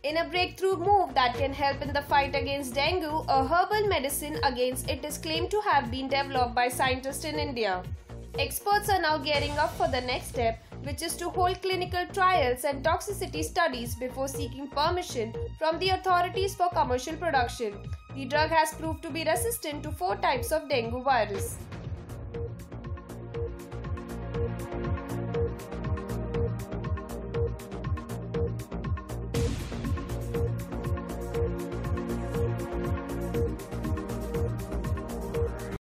In a breakthrough move that can help in the fight against dengue, a herbal medicine against it is claimed to have been developed by scientists in India. Experts are now gearing up for the next step, which is to hold clinical trials and toxicity studies before seeking permission from the authorities for commercial production. The drug has proved to be resistant to 4 types of dengue virus.